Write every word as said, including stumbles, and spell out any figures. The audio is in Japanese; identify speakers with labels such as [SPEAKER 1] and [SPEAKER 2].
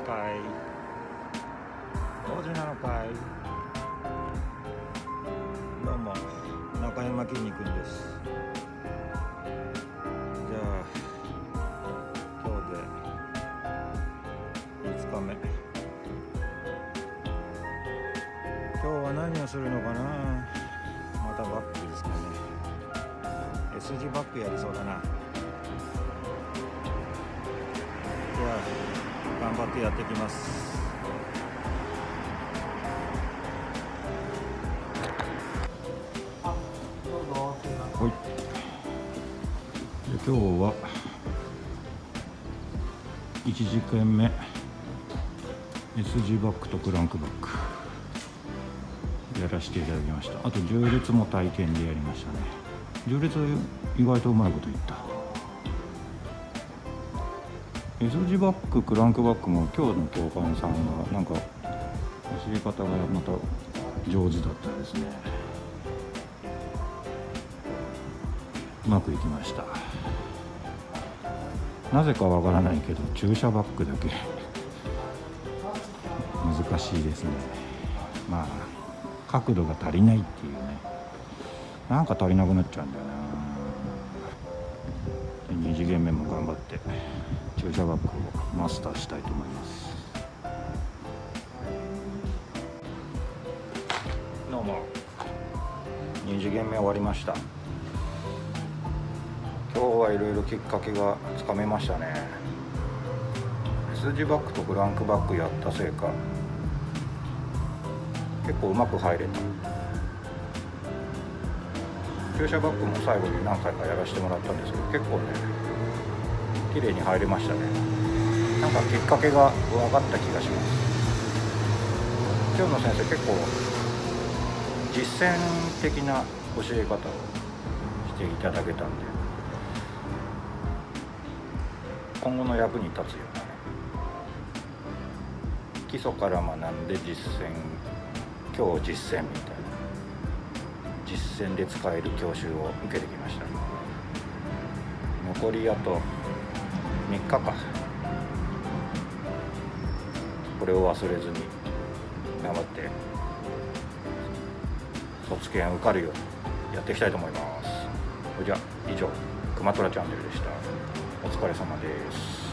[SPEAKER 1] かい？王子なのかい？どうも、中山きんに君です。じゃあ今日でいつかめ。今日は何をするのかな。またバックですかね。 S 字バックやりそうだな。じゃあ頑張ってやってきます。はい、で今日はいちじかんめ S 字バックとクランクバックやらせていただきました。あと縦列も体験でやりましたね。縦列意外とうまいこと言った。 S 字バッククランクバックも今日の教官さんがなんか教え方がまた上手だったですね。うまくいきました。なぜかわからないけど駐車バックだけ難しいですね。まあ角度が足りないっていうね、なんか足りなくなっちゃうんだよな。に次元目も頑張って駐車バックをマスターしたいと思います。どうも、に次元目終わりました。今日はいろいろきっかけがつかめましたね。 S 字バックとクランクバックやったせいか結構うまく入れた。駐車バックも最後に何回かやらせてもらったんですけど結構ね綺麗に入れましたね。なんかきっかけが分かった気がします。今日の先生結構実践的な教え方をしていただけたんで今後の役に立つようなね、基礎から学んで実践、今日実践みたいな実践で使える教習を受けてきました。残りあとみっかか。これを忘れずに頑張って卒検受かるようにやっていきたいと思います。それじゃあ以上、くまトラチャンネルでした。お疲れ様です。